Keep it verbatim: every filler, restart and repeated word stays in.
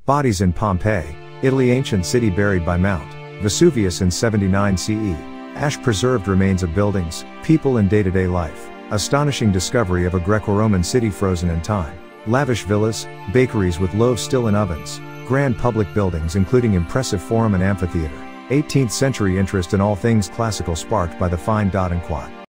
Bodies in Pompeii, Italy. Ancient city buried by Mount Vesuvius in seventy-nine C E. Ash preserved remains of buildings, people and day-to-day life. Astonishing discovery of a Greco-Roman city frozen in time. Lavish villas, bakeries with loaves still in ovens. Grand public buildings including impressive forum and amphitheater. eighteenth century interest in all things classical sparked by the fine dot and quad.